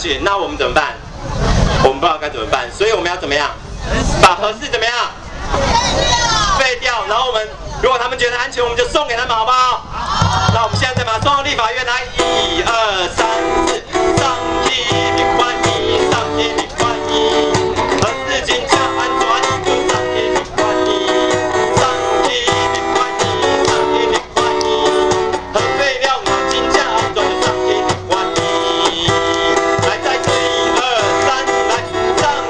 行，那我们怎么办？我们不知道该怎么办，所以我们要怎么样？把核四怎么样？废掉，然后我们如果他们觉得安全，我们就送给他们，好不好？好。那我们现在再把它送到立法院来，1、2、3、4，上立。